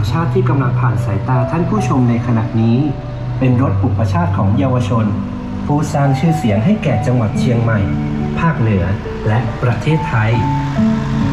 ชาติที่กำลังผ่านสายตาท่านผู้ชมในขณะนี้เป็นรถอุปชาติของเยาวชนผู้สร้างชื่อเสียงให้แก่จังหวัดเชียงใหม่ภาคเหนือและประเทศไทย